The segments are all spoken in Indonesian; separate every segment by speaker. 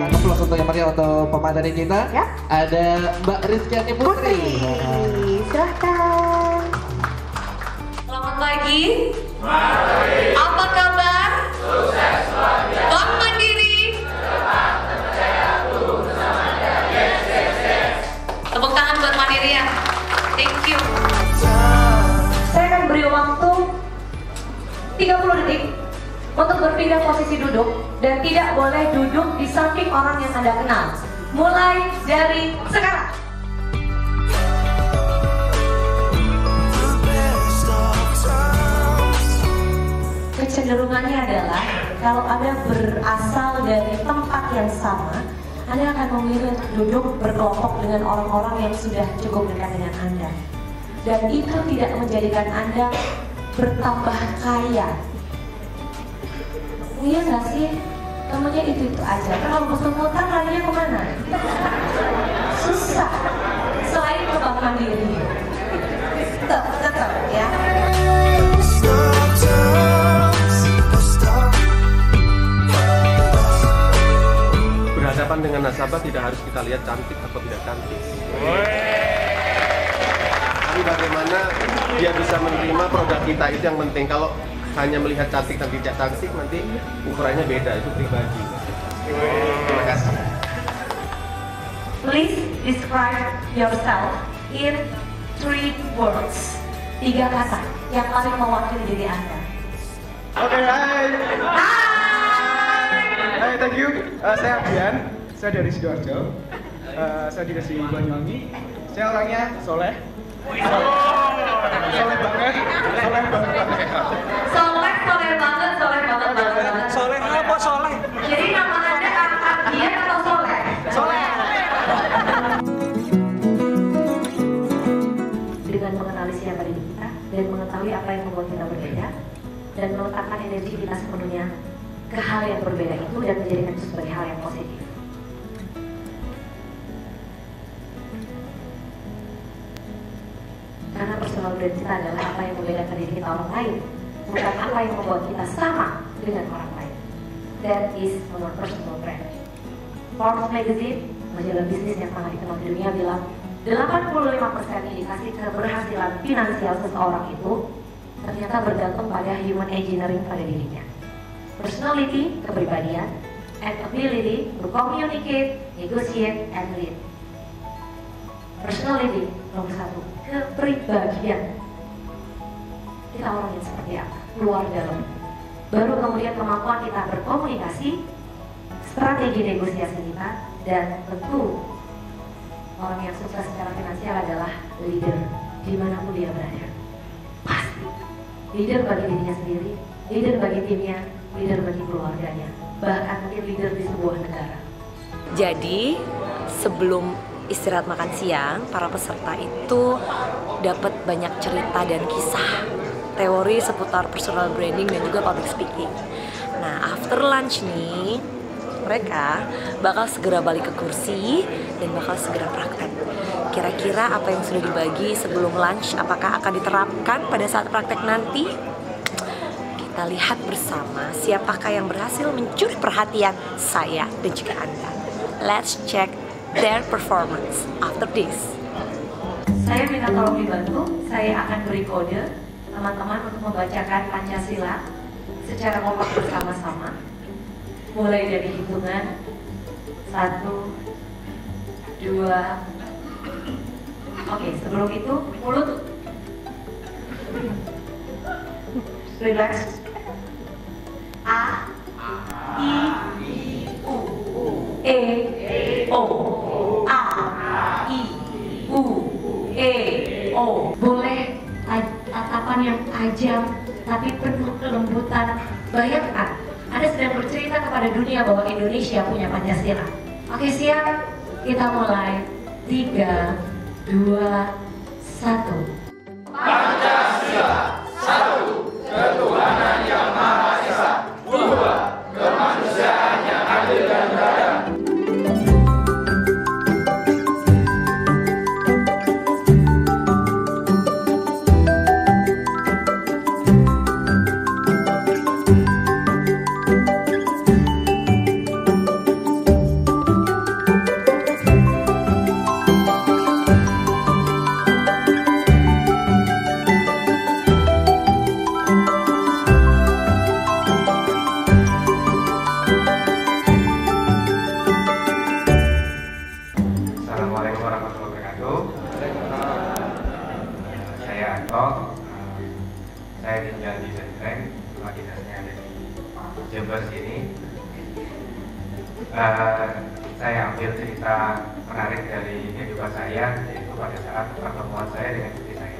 Speaker 1: applause untuk yang meriah untuk pemateri kita.
Speaker 2: Ya.
Speaker 1: Ada Mbak Rizkyani Putri.
Speaker 2: Silahkan.
Speaker 3: Selamat pagi. Apa kabar? Sukses luar biasa. Bank Mandiri. Tepuk tangan buat Mandiri ya. Thank you.
Speaker 2: Saya akan beri waktu 30 detik untuk berpindah posisi duduk dan tidak boleh duduk di samping orang yang Anda kenal. Mulai dari sekarang. Kecenderungannya adalah kalau Anda berasal dari tempat yang sama, Anda akan memilih untuk duduk berkelompok dengan orang-orang yang sudah cukup dekat dengan Anda. Dan itu tidak menjadikan Anda bertambah kaya. Iya nggak sih? Temennya itu aja. Kan kalau muter-muter larinya kemana? Susah. Selain ke Bank Mandiri. Tetap ya.
Speaker 4: Berhadapan dengan nasabah tidak harus kita lihat cantik atau tidak cantik. Tapi bagaimana dia bisa menerima produk kita, itu yang penting. Kalau hanya melihat cantik dan tidak cantik, nanti ukurannya beda, itu pribadi. Terima kasih.
Speaker 2: Please describe yourself in 3 words. 3 kata yang paling mewakili diri Anda.
Speaker 5: Oke, hai. Hai, thank you. Saya Ardian, saya dari Sidoarjo. Saya dikasih Banyuwangi. Saya orangnya soleh. Soleh banget.
Speaker 2: Soleh
Speaker 5: apa soleh?
Speaker 2: Jadi nama Anda Ardian atau Soleh?
Speaker 5: Soleh.
Speaker 2: Dengan mengenali siapa diri kita dan mengetahui apa yang membuat kita berbeda dan meletakkan energi kita sepenuhnya ke hal yang berbeda itu dan menjadikan itu sebagai hal yang positif. Karena personal brand kita adalah apa yang membedakan diri kita orang lain, bukan apa yang membuat kita sama dengan orang lain. That is our personal brand. Forbes Magazine, majalah bisnis yang sangat dikenal di dunia, bilang 85% indikasi keberhasilan finansial seseorang itu ternyata bergantung pada human engineering pada dirinya. Personality, kepribadian, and ability to communicate, negotiate, and lead. Personality, nomor 1, kepribadian. Kita orangnya seperti apa? Luar dalam. Baru kemudian kemampuan kita berkomunikasi, strategi negosiasi kita, dan tentu orang yang sukses secara finansial adalah leader dimanapun dia berada. Pasti leader bagi dirinya sendiri, leader bagi timnya, leader bagi keluarganya, bahkan mungkin leader di sebuah negara.
Speaker 6: Jadi sebelum istirahat makan siang, para peserta itu dapat banyak cerita dan kisah teori seputar personal branding dan juga public speaking. Nah, after lunch nih, mereka bakal segera balik ke kursi dan bakal segera praktek. Kira-kira apa yang sudah dibagi sebelum lunch, apakah akan diterapkan pada saat praktek nanti? Kita lihat bersama siapakah yang berhasil mencuri perhatian saya dan juga Anda. Let's check their performance after this.
Speaker 2: Saya minta tolong dibantu, saya akan beri kode teman-teman untuk membacakan Pancasila secara kompak bersama-sama. Mulai dari hitungan 1, 2. Oke, sebelum itu mulut relax. A, I, U, E, O. A, I, U, E, O. Boleh tatapan yang tajam tapi penuh kelembutan. Bayangkan Anda sedang bercerita kepada dunia bahwa Indonesia punya Pancasila. Oke, siap? Kita mulai. 3, 2, 1.
Speaker 7: Pancasila, 1. Ketuhanan yang Maha Esa. 2. Kemanusiaan yang adil dan beradab.
Speaker 8: Saya ambil cerita menarik dari kehidupan saya, yaitu pada saat pertemuan saya dengan istri saya.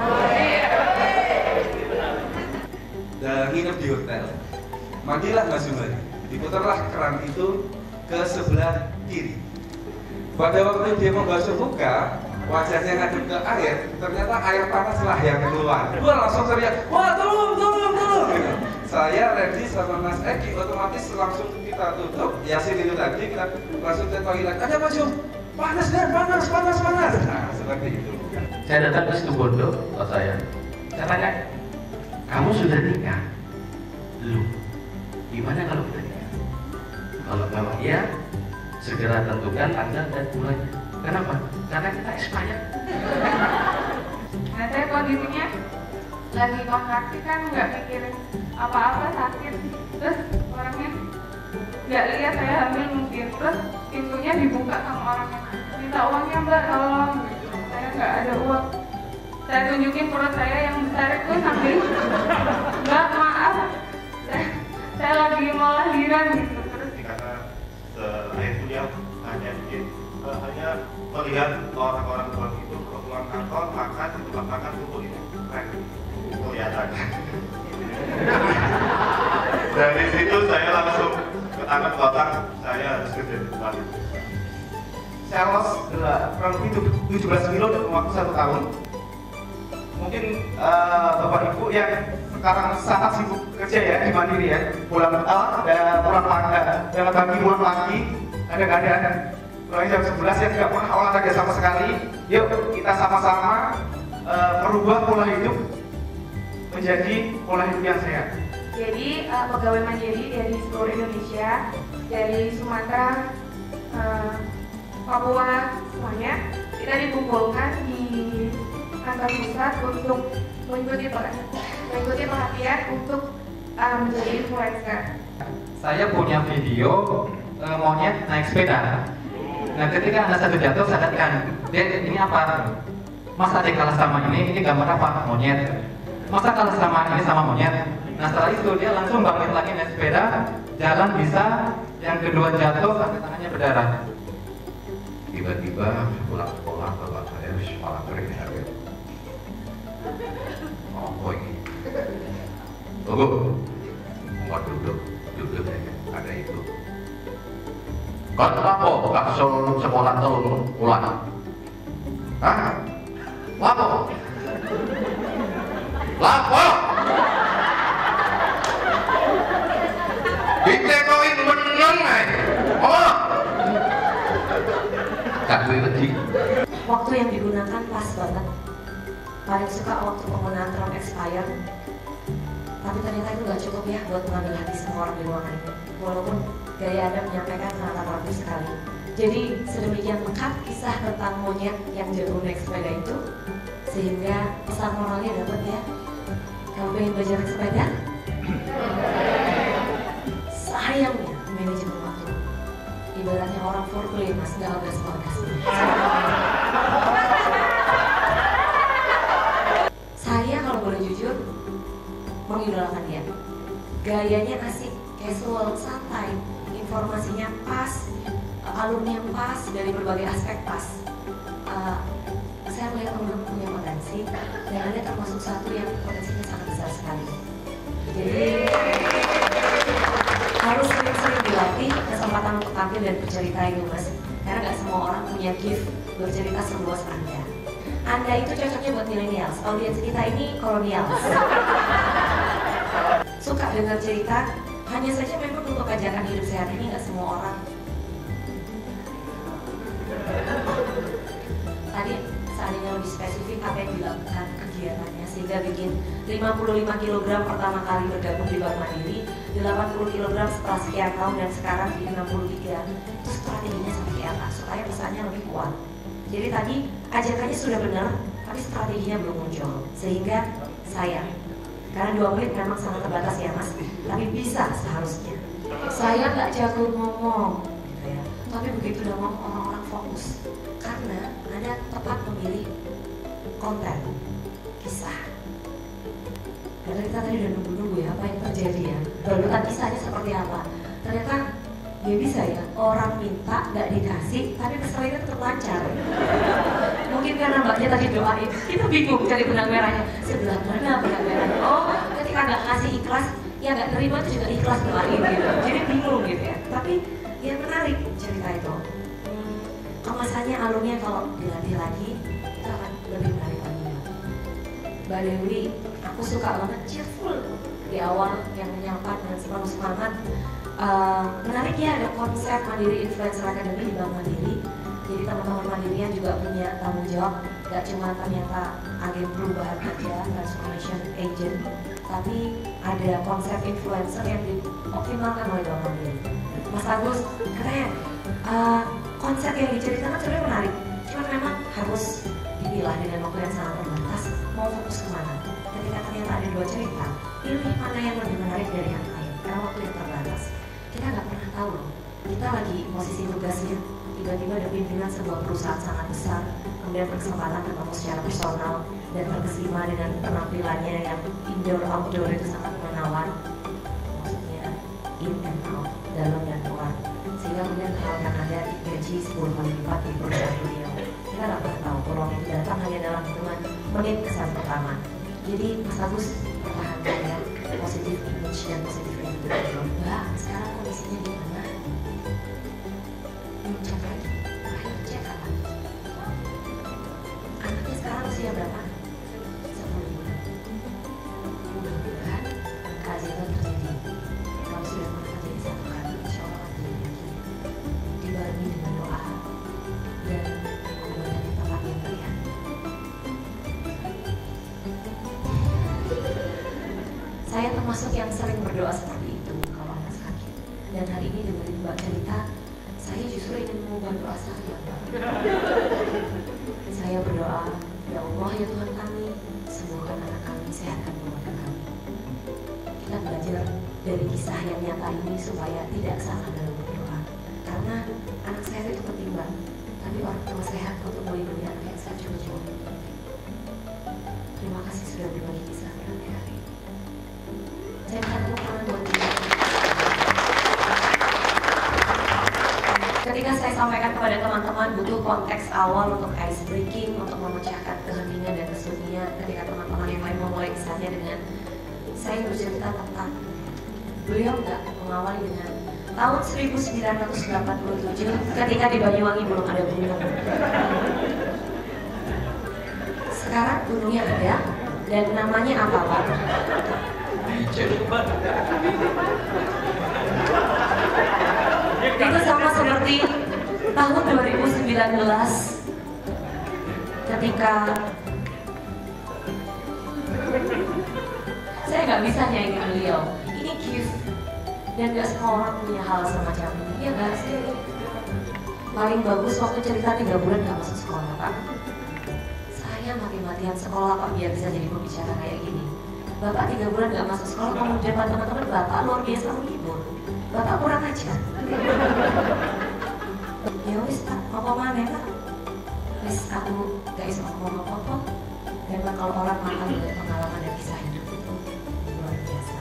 Speaker 9: Nginep di hotel, mandilah Mas Jumari, diputarlah keran itu ke sebelah kiri. Pada waktu dia membasuh muka, wajahnya ngadep ke air, ternyata air panaslah yang keluar. Gua langsung teriak, wah tolong. Saya, Randy, sama Mas Eki otomatis langsung kita tutup. Yasin itu tadi kita langsung ke toilet. Ada Mas Jum, panas. Nah, seperti itu.
Speaker 10: Saya datang ke Situbondo, saya tanya, kamu sudah nikah? Belum. Gimana kalau kita nikah? Kalau memang iya, segera tentukan tanggal dan bulannya. Kenapa? Karena kita expired.
Speaker 11: Nah, saya kondisinya lagi kontraksi kan nggak mikirin apa-apa, sakit. Terus orangnya nggak lihat saya hamil mungkin. Terus pintunya dibuka sama orangnya, minta uangnya Mbak, tolong. Saya nggak ada uang. Saya tunjukin perut saya yang besar itu sambil Mbak maaf, saya lagi mau lahiran gitu. Terus
Speaker 12: karena selain itu dia hanya melihat orang-orang tua itu pulang kantor makan di tempat makan tubuh itu keren, kelihatan. Dari situ saya langsung ketangkep kotak, saya harus kerja di depan. Saya lost kurang lebih 17 kilo dalam waktu 1 tahun. Mungkin bapak ibu yang sekarang sangat sibuk kerja ya di Mandiri ya, pulang pagi, kadang-kadang pulang jam 11 ya nggak pernah olahraga sama sekali. Yuk kita sama-sama merubah pola hidup menjadi pola hidup yang sehat.
Speaker 11: Jadi pegawai mandiri dari seluruh Indonesia, dari Sumatera, Papua, semuanya kita dikumpulkan di kantor pusat untuk mengikuti pelatihan untuk menjadi influencer.
Speaker 8: Saya punya video monyet naik sepeda. Nah, ketika anak satu jatuh, saya katakan, Dek, ini apa? Masa ada kalah sama ini gambar apa? Monyet. Masa kalah sama ini sama monyet? Nah, setelah itu dia langsung bangkit lagi naik sepeda, jalan bisa, yang kedua jatuh sampai tangannya berdarah.
Speaker 10: Tiba-tiba pulang sekolah, bapak saya kepala kering ya. Oh ini. Tunggu. Mau duduk ya, ada itu. Kan apa? Kasih sekolah tahun ulang. Hah? Lapo? Ditekoin bener nih. Oh. Gak duwe wedi.
Speaker 6: Waktu yang digunakan pas banget. Paling suka waktu penggunaan term expired. Tapi ternyata itu gak cukup ya buat mengambil hati semua orang di ruangan ini. Walaupun gaya Anda menyampaikan sangat rapi sekali. Jadi sedemikian lengkap kisah tentang monyet yang jatuh naik sepeda itu, sehingga pesan moralnya dapat ya. Kalau pengen belajar naik sepeda, sayangnya manajemen waktu. Ibaratnya orang foreplay mas, nggak orgasme. Saya kalau boleh jujur mengidolakan dia. Gayanya asik, casual, santai, informasinya pas, alurnya pas, dari berbagai aspek pas. Saya melihat teman punya potensi, dan Anda termasuk satu yang potensinya sangat besar sekali. Jadi harus sering-sering dilatih kesempatan untuk tampil dan bercerita itu mas, karena nggak semua orang punya gift bercerita seluas Anda. Anda itu cocoknya buat millennials, audiens kita ini kolonial. Suka dengar cerita, hanya saja memang untuk ajakan hidup sehat ini nggak semua orang. Tadi seandainya lebih spesifik apa yang dilakukan kegiatannya sehingga bikin 55 kg pertama kali bergabung di Bank Mandiri, 80 kg setelah sekian tahun dan sekarang di 63. Itu strateginya seperti apa supaya pesannya lebih kuat. Jadi tadi ajakannya sudah benar, tapi strateginya belum muncul sehingga sayang. Karena 2 menit memang sangat terbatas ya mas, tapi bisa seharusnya. Saya nggak jago ngomong, gitu ya. Tapi begitu udah ngomong orang-orang fokus. Karena Anda tepat memilih konten, kisah. Karena kita tadi udah nunggu-nunggu ya apa yang terjadi ya. Balutan kisahnya seperti apa. Ternyata
Speaker 2: dia bisa ya, orang minta nggak dikasih, tapi persalinan tetap lancar. Mungkin karena mbaknya tadi doain, kita bingung cari benang merahnya. Sebelah mana benang merahnya? Oh, ketika nggak kasih ikhlas, ya nggak terima itu juga ikhlas doain gitu. Jadi bingung gitu ya. Tapi ya menarik cerita itu. Kemasannya alurnya kalau dilatih lagi, kita akan lebih menarik lagi. Mbak Dewi, aku suka banget cheerful di awal yang menyapa dan selalu semangat. Menarik ya, ada konsep Mandiri Influencer Academy di Bank Mandiri. Jadi teman-teman Mandirian juga punya tanggung jawab, gak cuma ternyata agen perubahan aja, transformation agent, tapi ada konsep influencer yang dioptimalkan oleh Bank Mandiri. Mas Agus, keren. Konsep yang diceritakan sebenarnya menarik, cuma memang harus dipilah dengan waktu yang sangat terbatas. Mau fokus kemana? Ketika ternyata ada dua cerita, pilih mana yang lebih menarik dari yang lain. Karena waktu yang terbatas, kita nggak pernah tahu loh. Kita lagi posisi tugasnya, tiba-tiba ada pimpinan sebuah perusahaan sangat besar, kemudian berkesempatan ketemu secara personal dan terkesima dengan penampilannya yang indoor outdoor itu sangat menawan. Maksudnya in and out, dalam dan luar. Sehingga kemudian menawarkan Anda gaji 10 kali lipat di perusahaan beliau. Kita nggak pernah tahu peluang itu datang hanya dalam hitungan menit kesan pertama. Jadi Mas Agus pertahankan ya positif image dan positif attitude. Mbak, sekarang kondisinya gimana? Belum cek lagi. Terakhir cek kapan? Anaknya sekarang usia berapa? 10 bulan. Mudah-mudahan kajian terjadi. Kalau sudah pernah terjadi satu kali, insya Allah akan terjadi lagi. Dibarengi dengan doa dan pengobatan yang tepat yang berian. Saya termasuk yang sering berdoa seperti itu kalau anak sakit. Dan hari ini dengerin Mbak cerita, saya justru ingin mengubah doa saya. Saya berdoa, ya Allah ya Tuhan kami, sembuhkan anak kami, sehatkan keluarga kami. Kita belajar dari kisah yang nyata ini supaya tidak salah dalam berdoa. Karena anak sehat itu penting banget, tapi orang tua sehat untuk melindungi anak yang sehat juga jauh lebih penting. Terima kasih sudah berbagi kisah hari-hari. Saya akan tangan buat dia. Ketika saya sampaikan kepada teman-teman butuh konteks awal untuk ice breaking, untuk memecahkan keheningan dan kesunyian. Ketika teman-teman yang lain memulai kisahnya dengan saya bercerita tentang beliau nggak mengawali dengan tahun 1987 ketika di Banyuwangi belum ada gunung. Sekarang gunungnya ada dan namanya apa Pak? Itu sama seperti tahun 2019 ketika saya nggak bisa nyanyi beliau. Ini gift dan nggak semua orang punya hal semacam ini. Ya nggak sih? Paling bagus waktu cerita 3 bulan nggak masuk sekolah Pak. Saya mati-matian sekolah Pak biar bisa jadi pembicara kayak gini. Bapak 3 bulan nggak masuk sekolah, kemudian teman-teman Bapak luar biasa menghibur. Bapak kurang ajar. Ya wis Pak, apa mana Pak? Wis aku gak bisa ngomong apa-apa. Memang kalau orang makan dengan pengalaman dan kisah hidup itu luar biasa.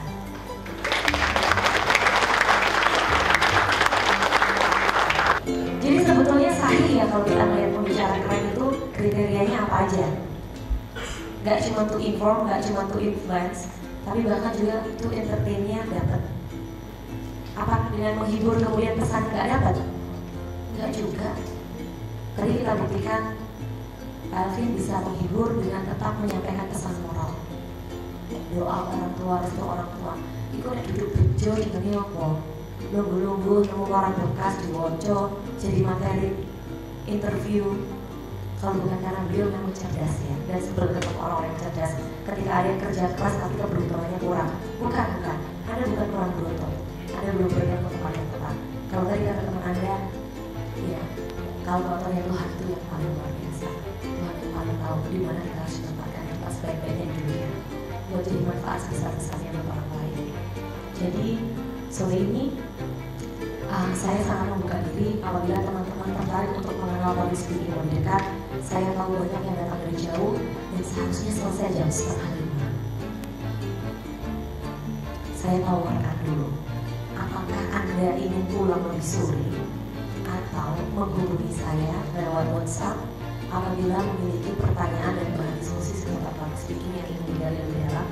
Speaker 2: Jadi sebetulnya sahih ya kalau kita melihat pembicara keren itu kriterianya apa aja. Gak cuma to inform, gak cuma to influence, tapi bahkan juga itu entertainnya dapat. Apa dengan menghibur kemudian pesan nggak dapat? Nggak juga. Tadi kita buktikan Alvin bisa menghibur dengan tetap menyampaikan pesan moral. Doa orang tua, restu orang tua. Iku udah duduk bejo dengan apa? Lunggu-lunggu nemu orang bekas diwonco jadi materi interview. Kalau bukan karena beliau memang cerdas ya, dan sebelum ketemu orang yang cerdas, ketika ada yang kerja keras tapi keberuntungannya kurang. Bukan. Anda bukan kurang beruntung. Anda belum bergabung ke tempat yang tepat. Kalau tadi kata teman Anda, ya, kalau ternyata Tuhan itu yang paling luar biasa. Tuhan yang paling tahu di mana kita harus menempatkan yang pas baik-baiknya di dunia. Buat jadi manfaat sebesar-besarnya buat orang lain. Jadi sore ini saya sangat membuka diri apabila teman-teman tertarik untuk mengenal public speaking lebih dekat. Saya tahu banyak yang datang dari jauh dan seharusnya selesai jam 4:30. Saya tawarkan dulu, apakah Anda ingin pulang pulang lebih sore atau menghubungi saya lewat WhatsApp apabila memiliki pertanyaan dan bahan diskusi seputar public speaking yang ingin digali lebih dalam.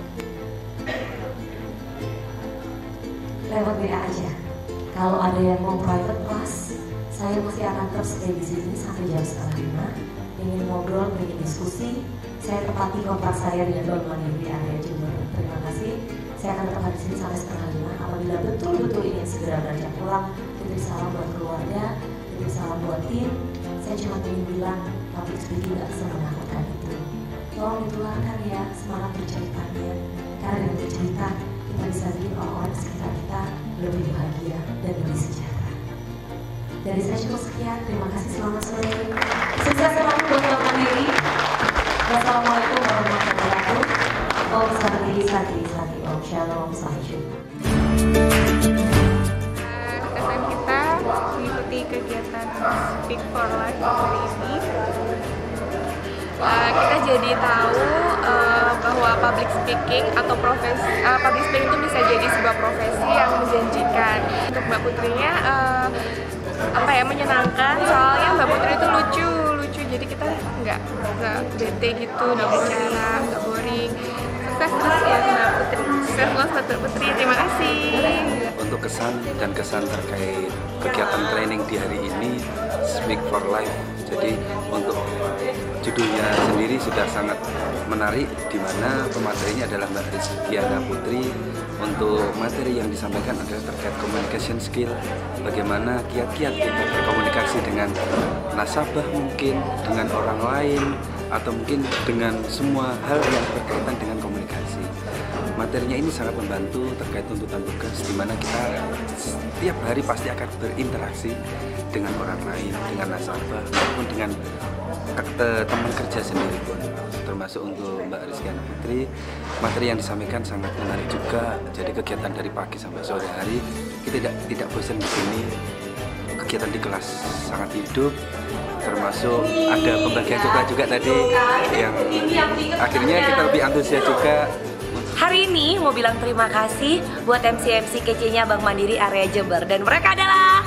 Speaker 2: Lewat WA aja. Kalau ada yang mau private class, saya masih akan tetap stay di sini sampai jam 4:30. Ingin ngobrol, ingin diskusi, saya tepati kontrak saya dengan Bank Mandiri area Jember. Terima kasih. Saya akan tetap di sini sampai 4:30. Apabila betul-betul ingin segera beranjak pulang, titip salam buat keluarga, titip salam buat tim. Saya cuma ingin bilang, public speaking gak semenakutkan itu. Tolong ditularkan ya semangat berceritanya. Karena dengan bercerita, kita bisa bikin orang-orang di sekitar kita lebih bahagia dan lebih sejahtera. Dari saya cukup sekian. Terima kasih, selamat sore. Sukses selalu buat Bank Mandiri. Wassalamualaikum warahmatullahi wabarakatuh. Om Santi Santi Santi Om Shalom. Sampai jumpa.
Speaker 11: Kesan kita mengikuti kegiatan Speak for Life hari ini, kita jadi tahu bahwa public speaking atau public speaking itu bisa jadi sebuah profesi yang menjanjikan. Untuk Mbak Putrinya menyenangkan, soalnya Mbak Putri itu lucu, jadi kita nggak bete gitu, nggak bicara, nggak boring. Sukses terus ya Mbak Putri, sukses terus Mbak Putri, terima kasih.
Speaker 13: Untuk kesan terkait kegiatan training di hari ini, Speak for Life. Jadi untuk judulnya sendiri sudah sangat menarik, di mana pematerinya adalah Mbak Rizkiana Putri. Untuk materi yang disampaikan adalah terkait communication skill, bagaimana kiat-kiat kita berkomunikasi dengan nasabah mungkin, dengan orang lain, atau mungkin dengan semua hal yang berkaitan dengan komunikasi. Materinya ini sangat membantu terkait tuntutan tugas, di mana kita setiap hari pasti akan berinteraksi dengan orang lain, dengan nasabah, maupun dengan teman kerja sendiri pun. Termasuk untuk Mbak Rizkiana Putri, materi yang disampaikan sangat menarik juga. Jadi kegiatan dari pagi sampai sore hari, kita tidak bosan di sini. Kegiatan di kelas sangat hidup, termasuk ada pembagian coklat juga tadi, yang akhirnya kita lebih antusias juga.
Speaker 6: Hari ini mau bilang terima kasih buat MC-MC kece-nya Bank Mandiri area Jember, dan mereka adalah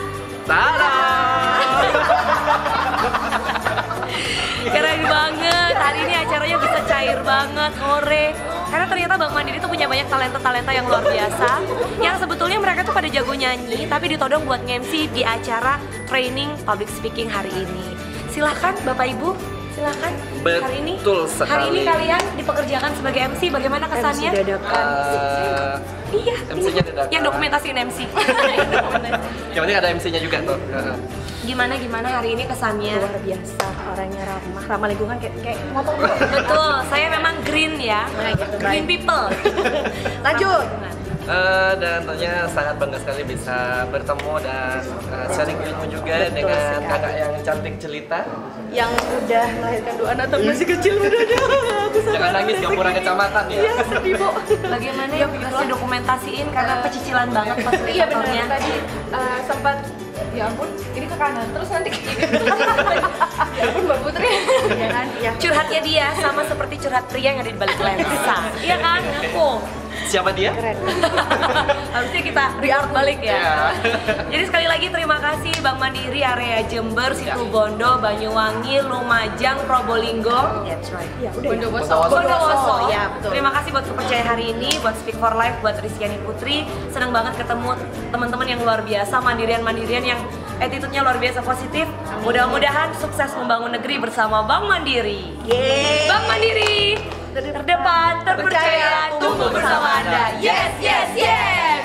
Speaker 6: keren banget. Hari ini acaranya bisa cair banget, hore. Karena ternyata Bank Mandiri tuh punya banyak talenta-talenta yang luar biasa, yang sebetulnya mereka tuh pada jago nyanyi, tapi ditodong buat nge-MC di acara training public speaking hari ini. Silahkan Bapak Ibu, silahkan. Hari ini kalian dipekerjakan sebagai MC, bagaimana kesannya? MC dadakan. Iya.
Speaker 14: MC-nya dadakan.
Speaker 6: Yang dokumentasiin MC.
Speaker 14: Yang penting ada MC-nya juga tuh.
Speaker 6: Gimana hari ini kesannya?
Speaker 15: Luar biasa, orangnya ramah lingkungan kayak ngomong.
Speaker 6: Betul, saya memang green ya, green people.
Speaker 15: Lanjut.
Speaker 14: Dan tentunya sangat bangga sekali bisa bertemu dan sharing ilmu juga. Betul, dengan kakak yang cantik jelita,
Speaker 15: yang udah melahirkan 2 anak tapi masih kecil udahnya.
Speaker 14: Jangan nangis, Gapura Kecamatan ya.
Speaker 15: Iya, sedih Bu.
Speaker 6: Bagaimana ya bisa dokumentasiin karena pecicilan banget pas
Speaker 11: Iya benar, tadi sempat ya ampun, ini ke kanan, terus nanti ke kiri. Ya ampun Mbak Putri.
Speaker 6: Ya kan? Curhatnya dia sama seperti curhat pria yang ada di balik lensa. Iya kan? Aku.
Speaker 14: Siapa dia?
Speaker 6: Keren. Harusnya kita re-art balik ya. Jadi sekali lagi terima kasih Bank Mandiri area Jember, Situbondo, Banyuwangi, Lumajang, Probolinggo.
Speaker 15: That's right. Ya, udah.
Speaker 6: Bondowoso.
Speaker 15: Ya, betul.
Speaker 6: Terima kasih buat Superjaya hari ini, buat Speak for Life, buat Rizkiana Putri. Senang banget ketemu teman-teman yang luar biasa, mandirian yang attitude-nya luar biasa positif. Mudah-mudahan sukses membangun negeri bersama Bank Mandiri.
Speaker 15: Yeay.
Speaker 6: Bank Mandiri terdepan, terpercaya, tumbuh bersama Anda. Yes, yes, yes.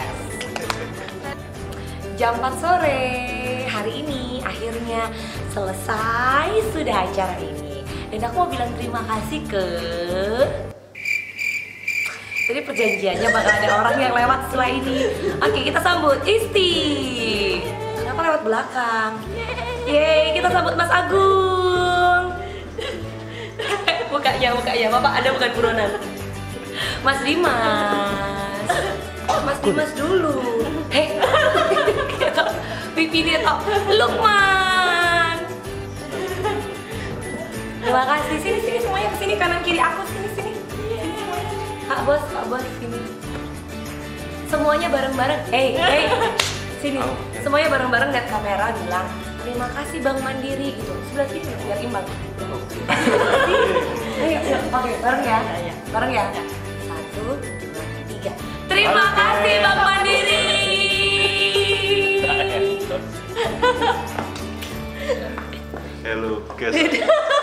Speaker 6: Jam 4 sore hari ini akhirnya selesai sudah acara ini. Dan aku mau bilang terima kasih ke... Jadi perjanjiannya bakal ada orang yang lewat setelah ini. Oke, kita sambut Isti. Kenapa lewat belakang? Yeay, kita sambut Mas Agung. Mukanya, Bapak ada bukan buronan. Mas Dimas. Mas Dimas dulu. Hei, pipi dia tau. Lukman. Terima kasih. Sini semuanya kesini, kanan kiri aku sini. Pak Bos sini. Semuanya bareng-bareng. Hey, sini. Semuanya bareng-bareng lihat kamera bilang terima kasih Bank Mandiri gitu. Sebelah sini biar imbang. Ayo, oke, bareng ya. Bareng ya. 1, 2, 3. Terima kasih Bank Mandiri.
Speaker 12: Hello guys.